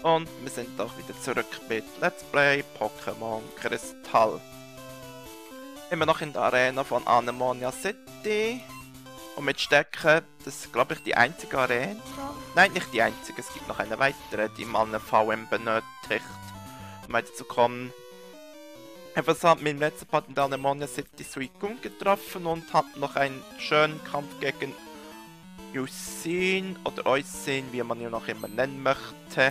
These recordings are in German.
Und wir sind auch wieder zurück mit Let's Play Pokémon Kristall. Immer noch in der Arena von Anemonia City. Und mit Stecken, das ist glaube ich die einzige Arena. Nein, nicht die einzige, es gibt noch eine weitere, die man eine VM benötigt, um weiterzukommen. Etwas hat mir im letzten Part in der Anemonia City Suicune getroffen und hat noch einen schönen Kampf gegen Yusin oder Eusin, wie man ihn noch immer nennen möchte,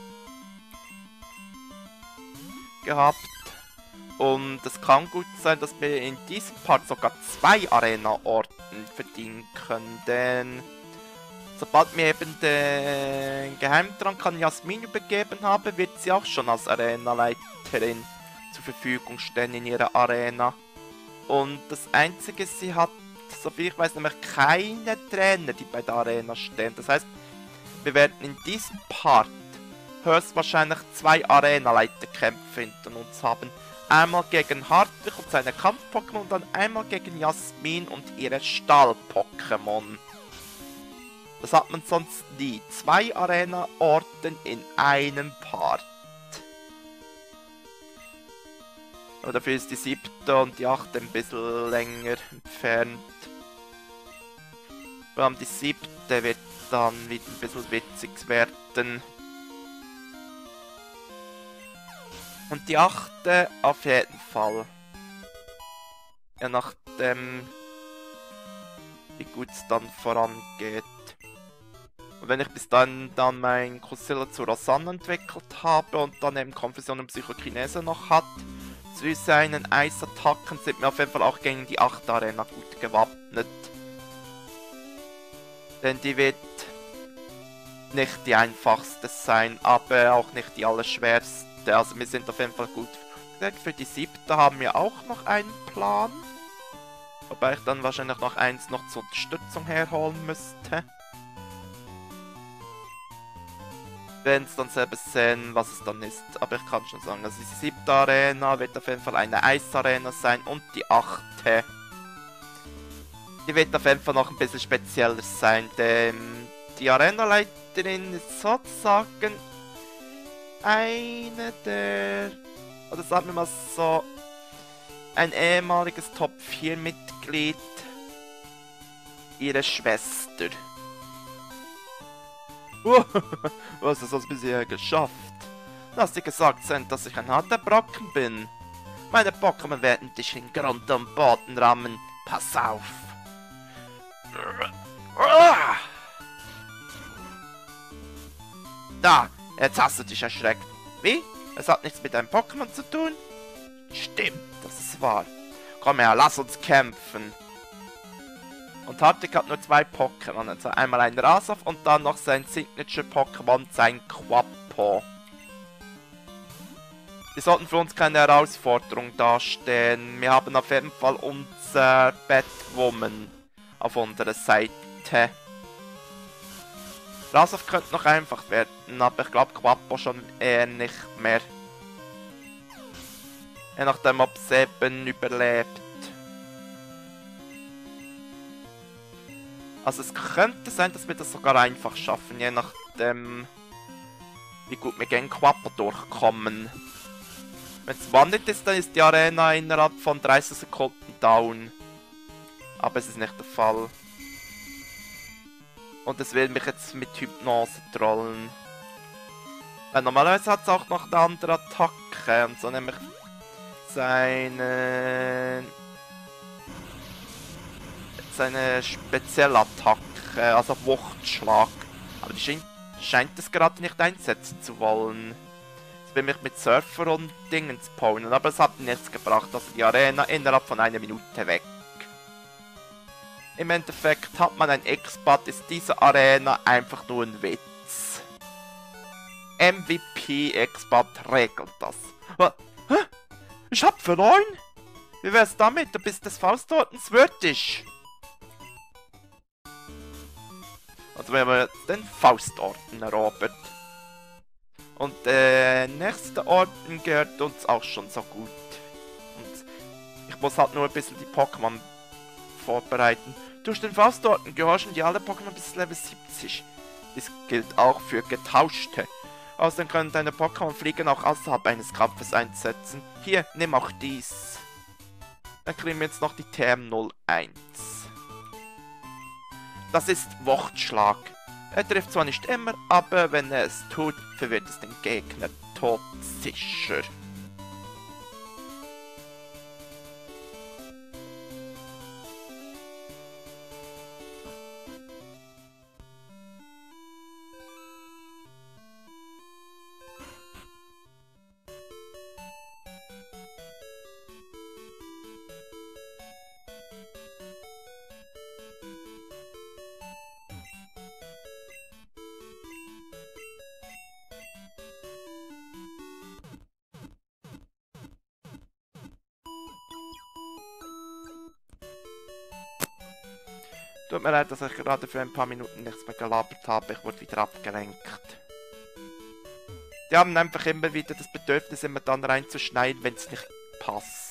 gehabt. Und es kann gut sein, dass wir in diesem Part sogar 2 Arena-Orten verdienen können, denn sobald wir eben den Geheimtrank an Jasmin übergeben haben, wird sie auch schon als Arena-Leiterin zur Verfügung stehen in ihrer Arena. Und das Einzige, sie hat, soviel ich weiß, nämlich keine Trainer, die bei der Arena stehen. Das heißt, wir werden in diesem Part höchstwahrscheinlich 2 Arena-Leiterkämpfe hinter uns haben. Einmal gegen Hartwig und seine Kampf-Pokémon und dann einmal gegen Jasmin und ihre Stahl-Pokémon. Das hat man sonst nie. 2 Arena-Orten in einem Part. Aber dafür ist die 7. und die 8. ein bisschen länger entfernt. Vor allem die 7. wird dann wieder ein bisschen witzig werden. Und die 8. auf jeden Fall. Ja, nachdem wie gut es dann vorangeht. Und wenn ich bis dann mein Cosilla zu Rosanna entwickelt habe und dann eben Konfusion und Psychokinese noch hat, zu seinen Eisattacken sind wir auf jeden Fall auch gegen die 8. Arena gut gewappnet. Denn die wird nicht die einfachste sein, aber auch nicht die allerschwerste. Also wir sind auf jeden Fall gut. Für die 7. haben wir auch noch einen Plan. Wobei ich dann wahrscheinlich noch eins noch zur Unterstützung herholen müsste. Wir werden es dann selber sehen, was es dann ist. Aber ich kann schon sagen, also die 7. Arena wird auf jeden Fall eine Eisarena sein und die 8. Die wird auf jeden Fall noch ein bisschen spezieller sein, denn die Arenaleiterin ist sozusagen eine der, oder sagen wir mal so, ein ehemaliges Top 4 Mitglied, ihre Schwester. Was hast du bisher geschafft? Lass dir gesagt sein, dass ich ein harter Brocken bin. Meine Pokémon werden dich in Grund und Boden rammen. Pass auf. Da, jetzt hast du dich erschreckt. Wie? Es hat nichts mit deinem Pokémon zu tun? Stimmt, das ist wahr. Komm her, lass uns kämpfen. Und Hartwig hat nur 2 Pokémon, also einmal ein Rasov und dann noch sein Signature-Pokémon, sein Quappo. Die sollten für uns keine Herausforderung darstellen. Wir haben auf jeden Fall unser Batwoman auf unserer Seite. Rasov könnte noch einfach werden, aber ich glaube Quappo schon eher nicht mehr. Je nachdem, ob es eben überlebt. Also es könnte sein, dass wir das sogar einfach schaffen, je nachdem, wie gut wir gegen Quappo durchkommen. Wenn es wandelt ist, dann ist die Arena innerhalb von 30 Sekunden down. Aber es ist nicht der Fall. Und es will mich jetzt mit Hypnose trollen. Weil normalerweise hat es auch noch eine andere Attacke. Und so nämlich seine Spezialattacke, also Wuchtschlag. Aber die scheint es gerade nicht einsetzen zu wollen. Jetzt will mich mit Surfer und Dingen spawnen, aber es hat nichts gebracht. Also die Arena innerhalb von 1 Minute weg. Im Endeffekt hat man ein X-Bad, ist diese Arena einfach nur ein Witz. MVP X-Bad regelt das. Hä? Ich hab verloren? Wie wär's damit? Du bist des Faustordens würdig. Also wir haben den Faustorden erobert. Und der nächste Orden gehört uns auch schon so gut. Und ich muss halt nur ein bisschen die Pokémon vorbereiten. Durch den Faustorden gehorchen die alle Pokémon bis Level 70. Dies gilt auch für Getauschte. Außerdem können deine Pokémon Fliegen auch außerhalb eines Kampfes einsetzen. Hier, nimm auch dies. Dann kriegen wir jetzt noch die TM01. Das ist Wuchtschlag. Er trifft zwar nicht immer, aber wenn er es tut, verwirrt es den Gegner todsicher. Tut mir leid, dass ich gerade für ein paar Minuten nichts mehr gelabert habe. Ich wurde wieder abgelenkt. Die haben einfach immer wieder das Bedürfnis, immer dann reinzuschneiden, wenn es nicht passt.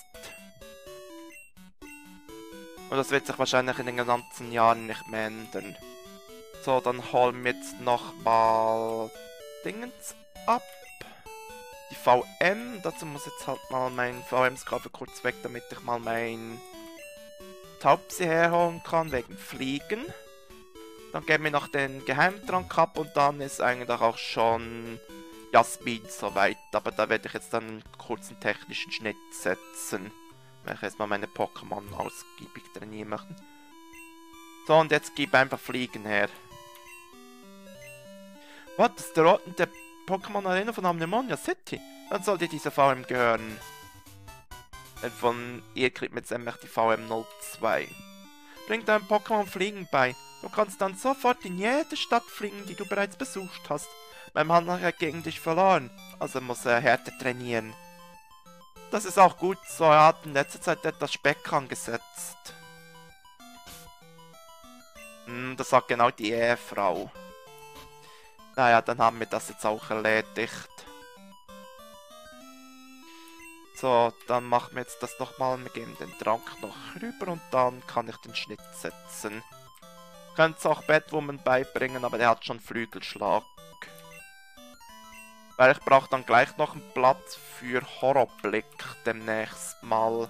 Und das wird sich wahrscheinlich in den ganzen Jahren nicht mehr ändern. So, dann holen wir jetzt nochmal Dingens ab. Die VM. Dazu muss jetzt halt mal mein VM-Skabel kurz weg, damit ich mal mein Taubsi herholen kann, wegen Fliegen. Dann geben wir noch den Geheimtrank ab und dann ist eigentlich auch schon Jasmin soweit. Aber da werde ich jetzt dann einen kurzen technischen Schnitt setzen. Weil ich erstmal meine Pokémon ausgiebig trainieren möchte. So, und jetzt gib einfach Fliegen her. Was? Das ist der Ort der Pokémon Arena von Amnemonia City? Dann sollte diese VM gehören. Denn von ihr kriegt man jetzt nämlich die VM02. Bringt deinem Pokémon Fliegen bei. Du kannst dann sofort in jede Stadt fliegen, die du bereits besucht hast. Mein Mann hat ja gegen dich verloren, also muss er härter trainieren. Das ist auch gut so, er hat in letzter Zeit etwas Speck angesetzt. Das sagt genau die Ehefrau. Naja, dann haben wir das jetzt auch erledigt. So, dann machen wir jetzt das nochmal. Wir geben den Trank noch rüber und dann kann ich den Schnitt setzen. Könnt es auch Batwoman beibringen, aber der hat schon Flügelschlag. Weil ich brauche dann gleich noch einen Platz für Horrorblick demnächst mal.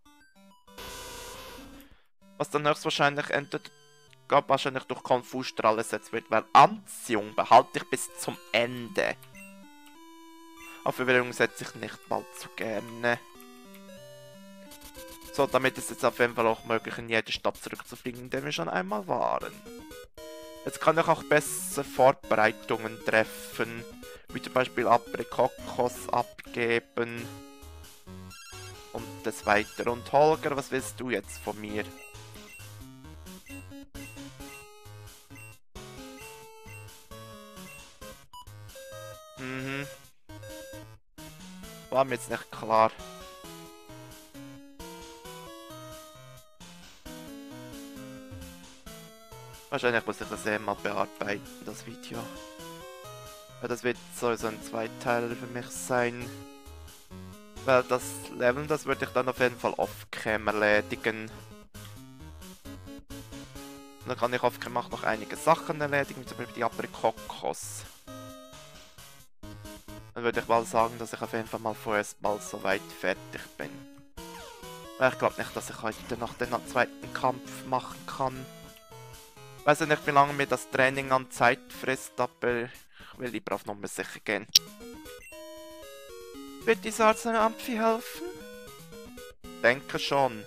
Was dann höchstwahrscheinlich wahrscheinlich durch Konfusstrahl ersetzt wird, weil Anziehung behalte ich bis zum Ende. Auf Verwirrung setze ich nicht mal zu gerne. So, damit ist es auf jeden Fall auch möglich, in jede Stadt zurückzufliegen, in der wir schon einmal waren. Jetzt kann ich auch bessere Vorbereitungen treffen, wie zum Beispiel Aprikokos abgeben und das weiter. Und Holger, was willst du jetzt von mir? War mir jetzt nicht klar. Wahrscheinlich muss ich das mal bearbeiten, das Video. Weil das wird sowieso ein Zweiteiler für mich sein. Weil das Leveln, das würde ich dann auf jeden Fall off-cam erledigen. Und dann kann ich off-cam auch noch einige Sachen erledigen, wie zum Beispiel die Aprikokos. Dann würde ich mal sagen, dass ich auf jeden Fall mal vorerst mal so weit fertig bin. Weil ich glaube nicht, dass ich heute noch den zweiten Kampf machen kann. Ich weiß ja nicht, wie lange mir das Training an Zeit frisst, aber ich will lieber auf Nummer sicher gehen. Wird dieser Arzt einem Amphi helfen? Denke schon.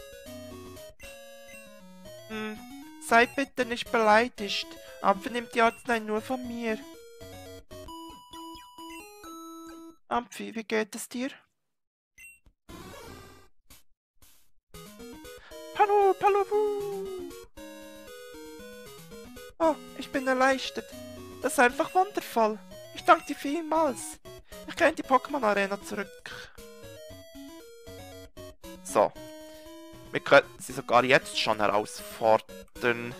Sei bitte nicht beleidigt. Amphi nimmt die Arznei nur von mir. Amphi, wie geht es dir? Hallo, Palovu! Oh, ich bin erleichtert. Das ist einfach wundervoll. Ich danke dir vielmals. Ich gehe in die Pokémon Arena zurück. So. Wir könnten sie sogar jetzt schon herausfordern.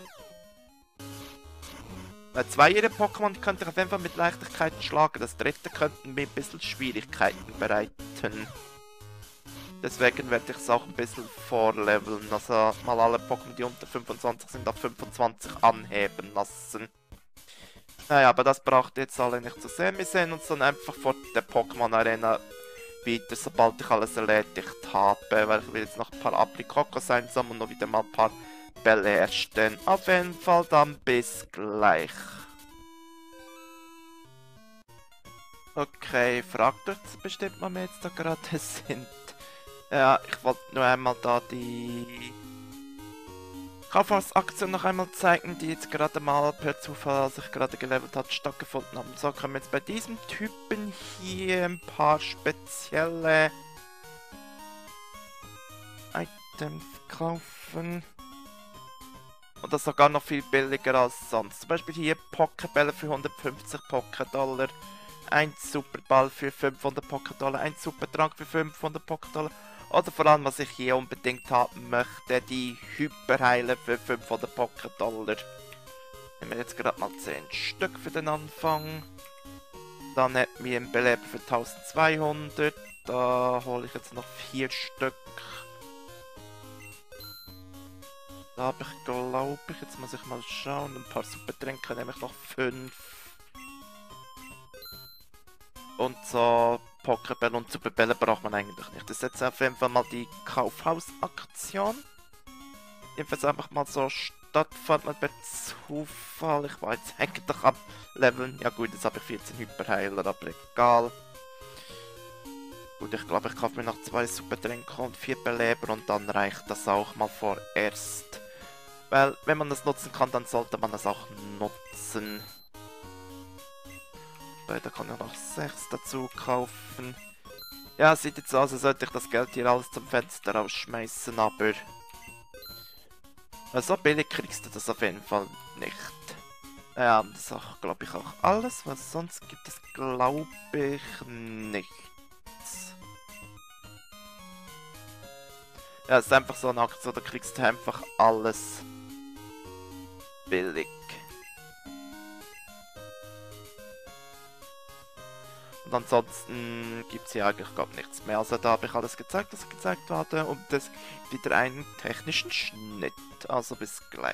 Weil 2 ihrer Pokémon könnte ich auf jeden Fall mit Leichtigkeit schlagen. Das dritte könnten mir ein bisschen Schwierigkeiten bereiten. Deswegen werde ich es auch ein bisschen vorleveln. Also mal alle Pokémon, die unter 25 sind, auf 25 anheben lassen. Naja, aber das braucht ihr jetzt alle nicht zu sehen. Wir sehen uns dann einfach vor der Pokémon Arena wieder, sobald ich alles erledigt habe. Weil ich will jetzt noch ein paar Aprikokos einsammeln und noch wieder mal ein paar Bälle erstellen. Auf jeden Fall dann bis gleich. Okay, fragt euch bestimmt, wann wir jetzt da gerade sind. Ja, ich wollte nur einmal da die Kaufhausaktion noch einmal zeigen, die jetzt gerade mal per Zufall, als ich gerade gelevelt hat, stattgefunden haben. So, können wir jetzt bei diesem Typen hier ein paar spezielle Items kaufen. Und das sogar noch viel billiger als sonst. Zum Beispiel hier Pokébälle für 150 Poké-Dollar. Ein Superball für 500 Poké-Dollar. Ein Supertrank für 500 Poké-Dollar. Oder vor allem, was ich hier unbedingt haben möchte, die Hyperheile für 500 Poké-Dollar. Nehmen wir jetzt gerade mal 10 Stück für den Anfang. Dann hätten wir einen Beleber für 1200. Da hole ich jetzt noch 4 Stück. Da habe ich, glaube ich, jetzt muss ich mal schauen, ein paar Supertränke nehme ich noch 5. Und so Pokébälle und Superbälle braucht man eigentlich nicht. Das ist jetzt auf jeden Fall mal die Kaufhausaktion. Jedenfalls einfach mal so stattfand man per Zufall. Ich war jetzt eigentlich am Leveln. Ja gut, jetzt habe ich 14 Hyperheiler, aber egal. Gut, ich glaube, ich kaufe mir noch 2 Supertränke und 4 Beleber und dann reicht das auch mal vorerst. Weil, wenn man das nutzen kann, dann sollte man das auch nutzen. Da kann ich noch 6 dazu kaufen. Ja, sieht jetzt aus, als sollte ich das Geld hier alles zum Fenster rausschmeißen, aber... so billig kriegst du das auf jeden Fall nicht. Ja, das ist auch, glaube ich, auch alles, was sonst gibt es, glaube ich, nichts. Ja, es ist einfach so eine Aktion, da kriegst du einfach alles billig. Und ansonsten gibt es hier eigentlich gar nichts mehr. Also da habe ich alles gezeigt, was gezeigt wurde. Und es gibt wieder einen technischen Schnitt. Also bis gleich.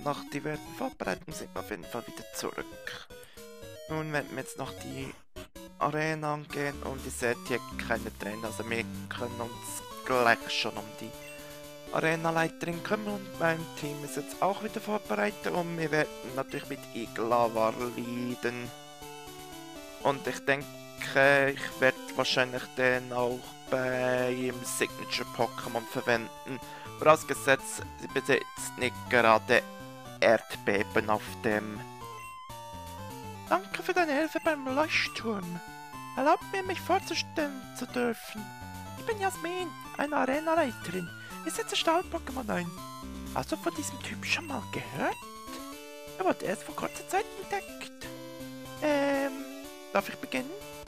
Und nach diversen Vorbereitungen sind wir auf jeden Fall wieder zurück. Nun werden wir jetzt noch die Arena angehen und ihr seht hier keine Trainer, also wir können uns gleich schon um die Arenaleiterin kümmern und mein Team ist jetzt auch wieder vorbereitet und wir werden natürlich mit Iglavar leiden. Und ich denke, ich werde wahrscheinlich den auch beim Signature-Pokémon verwenden. Vorausgesetzt, sie besitzt nicht gerade Erdbeben auf dem. Danke für deine Hilfe beim Leuchtturm. Erlaubt mir, mich vorzustellen zu dürfen. Ich bin Jasmin, eine Arenaleiterin. Ich setze Stahl-Pokémon ein. Hast du von diesem Typ schon mal gehört? Er wurde erst vor kurzer Zeit entdeckt. Darf ich beginnen?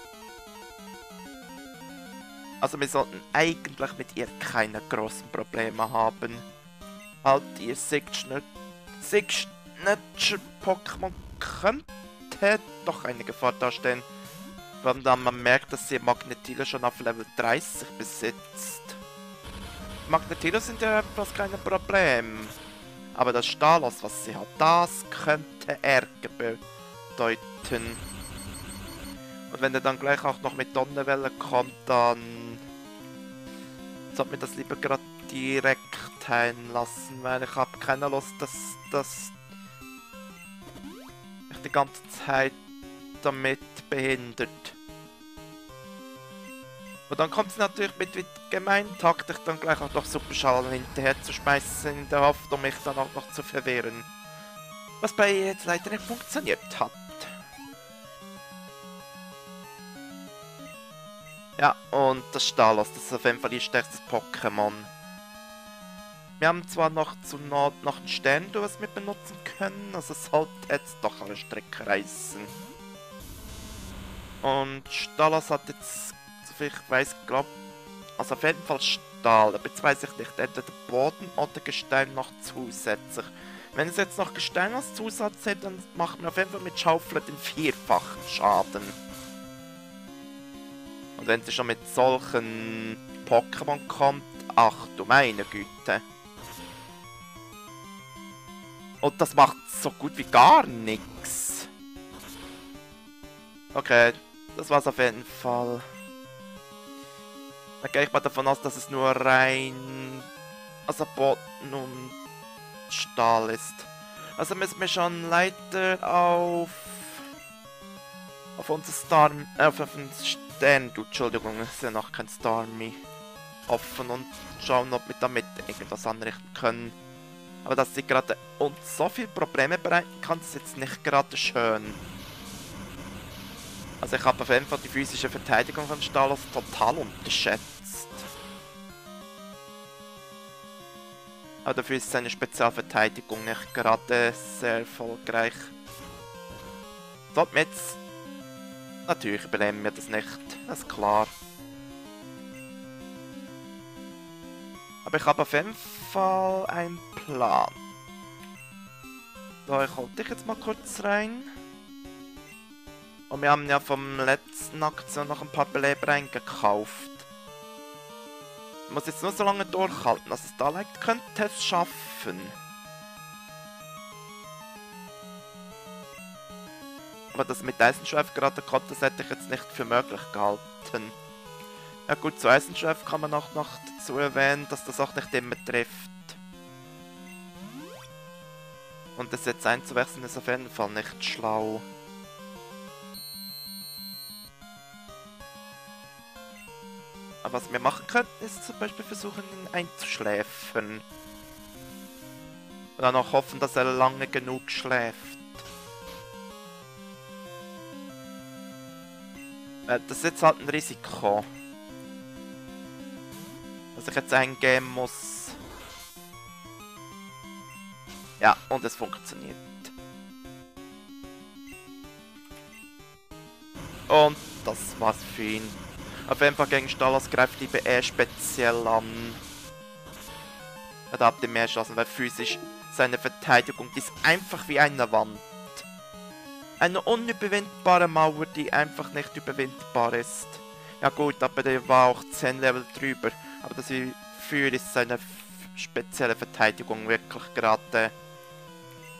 Also wir sollten eigentlich mit ihr keine großen Probleme haben. Halt, ihr Signature-Pokémon könnte doch eine Gefahr darstellen. Vor allem da man merkt, dass sie Magnetilo schon auf Level 30 besitzt. Magnetilo sind ja etwas kein Problem. Aber das Stalos, was sie hat, das könnte Ärger bedeuten. Und wenn er dann gleich auch noch mit Donnerwelle kommt, dann sollte mir das lieber gerade direkt heilen lassen, weil ich habe keine Lust, dass ich die ganze Zeit damit behindert. Und dann kommt es natürlich mit gemeinen Taktik dann gleich auch noch Superschalen hinterher zu schmeißen, in der Hoffnung, mich dann auch noch zu verwirren. Was bei ihr jetzt leider nicht funktioniert hat. Ja, und das Stalos, das ist auf jeden Fall ihr stärkstes Pokémon. Wir haben zwar noch zur Not noch einen Stern, was wir benutzen können, also es sollte jetzt doch eine Strecke reißen. Und Stalos hat jetzt, soviel ich weiß, also auf jeden Fall Stahl, aber jetzt weiß ich nicht, entweder Boden oder Gestein noch zusätzlich. Wenn es jetzt noch Gestein als Zusatz hätte, dann machen wir auf jeden Fall mit Schaufel den 4-fachen Schaden. Und wenn sie schon mit solchen Pokémon kommt, ach du meine Güte. Und das macht so gut wie gar nichts. Okay, das war's auf jeden Fall. Dann gehe ich mal davon aus, dass es nur rein... also Boden und Stahl ist. Also müssen wir schon leider auf unser auf Entschuldigung, ist ja noch kein Starmie offen und schauen, ob wir damit irgendwas anrichten können. Aber dass sie gerade uns so viele Probleme bereiten kann, ist jetzt nicht gerade schön. Also ich habe auf jeden Fall die physische Verteidigung von Stalos total unterschätzt. Aber dafür ist seine Spezialverteidigung nicht gerade sehr erfolgreich. Sollten wir jetzt... Natürlich übernehmen wir das nicht, das ist klar. Aber ich habe auf jeden Fall einen Plan. So, ich hole dich jetzt mal kurz rein. Und wir haben ja vom letzten Aktion noch ein paar Beleber eingekauft. Ich muss jetzt nur so lange durchhalten, dass es da liegt, könnte es schaffen. Aber das mit Eisenschweif gerade kommt, das hätte ich jetzt nicht für möglich gehalten. Ja gut, zu Eisenschweif kann man auch noch dazu erwähnen, dass das auch nicht immer trifft. Und das jetzt einzuwechseln ist auf jeden Fall nicht schlau. Aber was wir machen könnten, ist zum Beispiel versuchen, ihn einzuschläfern. Und dann auch hoffen, dass er lange genug schläft. Das ist jetzt halt ein Risiko. Dass ich jetzt eingehen muss. Ja, und es funktioniert. Und das war's für ihn. Auf jeden Fall gegen Stalos greift lieber er speziell an. Da habt ihr mehr Chancen, weil physisch seine Verteidigung die ist einfach wie eine Wand. Eine unüberwindbare Mauer, die einfach nicht überwindbar ist. Ja gut, aber der war auch 10 Level drüber. Aber dafür ist seine spezielle Verteidigung wirklich gerade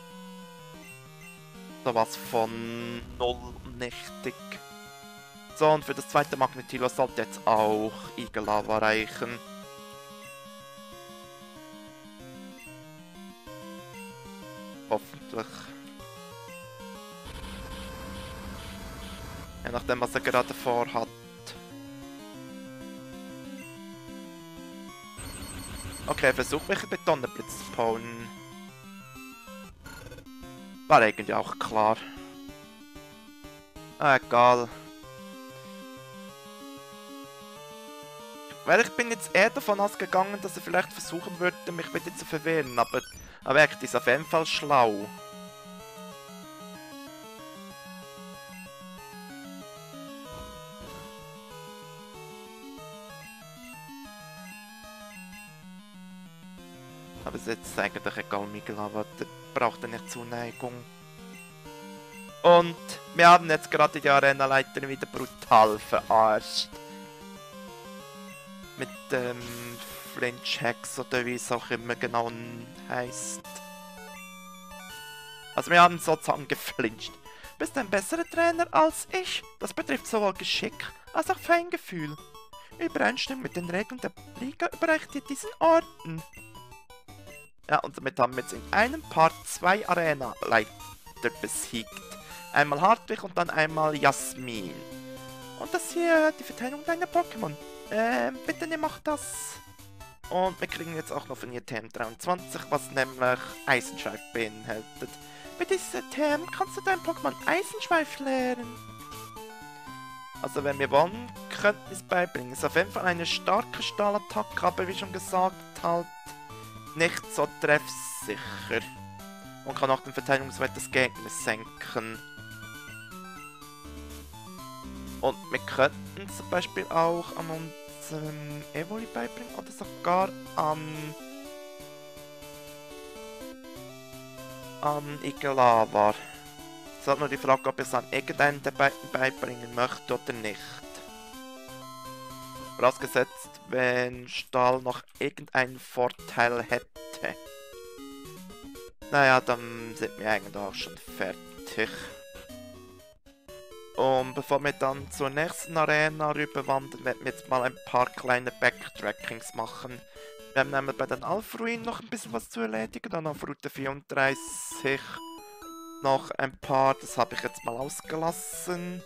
sowas von null nichtig. So, und für das zweite Magnetilo sollte jetzt auch Igellava reichen. Hoffentlich. Je nachdem, was er gerade vorhat. Okay, versuch mich mit Donnerblitz zu spawnen. War eigentlich auch klar. Egal. Weil ich bin jetzt eher davon ausgegangen, dass er vielleicht versuchen würde, mich wieder zu verwehren, aber er ist auf jeden Fall schlau. Aber es ist jetzt eigentlich egal, Miguel, aber der braucht ja nicht Zuneigung. Und wir haben jetzt gerade die Arena-Leiter wieder brutal verarscht. Mit dem Flinch-Hex oder wie es auch immer genau heißt. Also wir haben sozusagen geflincht. Bist ein besserer Trainer als ich. Das betrifft sowohl Geschick als auch Feingefühl. Übereinstimmend mit den Regeln der Liga überreicht dir diesen Orden. Ja, und damit haben wir jetzt in einem Part 2 Arena-Leiter besiegt. Einmal Hartwig und dann einmal Jasmin. Und das hier, die Verteidigung deiner Pokémon. Bitte nimm auch das. Und wir kriegen jetzt auch noch von ihr TM23, was nämlich Eisenschweif beinhaltet. Mit dieser TM kannst du dein Pokémon Eisenschweif lernen. Also wenn wir wollen, könnten wir es beibringen. Ist auf jeden Fall eine starke Stahlattacke, aber wie schon gesagt, halt nicht so treffsicher. Und kann auch den Verteidigungswert des Gegners senken. Und wir könnten zum Beispiel auch an unserem Evoli beibringen oder sogar an Igellava. Es ist halt nur die Frage, ob ich es an irgendeinen der beiden beibringen möchte oder nicht. Vorausgesetzt, wenn Stahl noch irgendeinen Vorteil hätte. Naja, dann sind wir eigentlich auch schon fertig. Und bevor wir dann zur nächsten Arena rüberwandern, werden wir jetzt mal ein paar kleine Backtrackings machen. Wir haben nämlich bei den Alpha-Ruinen noch ein bisschen was zu erledigen, dann auf Route 34 noch ein paar, das habe ich jetzt mal ausgelassen.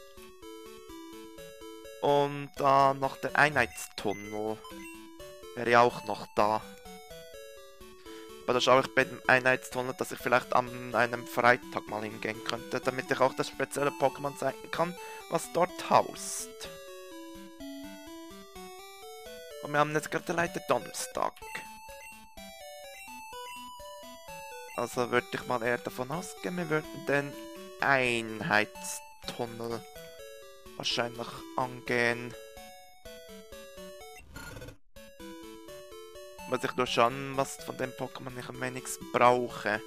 Und dann noch der Einheitstunnel, wäre ja auch noch da. Aber da schaue ich bei dem Einheitstunnel, dass ich vielleicht an einem Freitag mal hingehen könnte, damit ich auch das spezielle Pokémon zeigen kann, was dort haust. Und wir haben jetzt gerade leider Donnerstag. Also würde ich mal eher davon ausgehen, wir würden den Einheitstunnel wahrscheinlich angehen. Muss ich nur schauen, was von dem Pokémon ich am wenigsten brauche.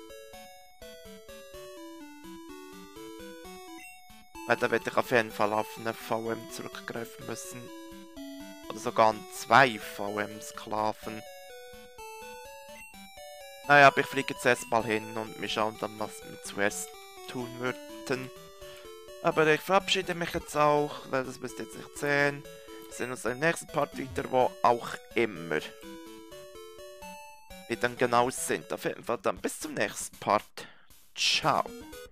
Weil da werde ich auf jeden Fall auf eine VM zurückgreifen müssen. Oder sogar an 2 VM-Sklaven. Naja, aber ich fliege jetzt erstmal hin und wir schauen dann, was wir zuerst tun würden. Aber ich verabschiede mich jetzt auch, weil das müsst ihr jetzt nicht sehen. Wir sehen uns im nächsten Part wieder, wo auch immer wir dann genau sind. Auf jeden Fall dann bis zum nächsten Part. Ciao.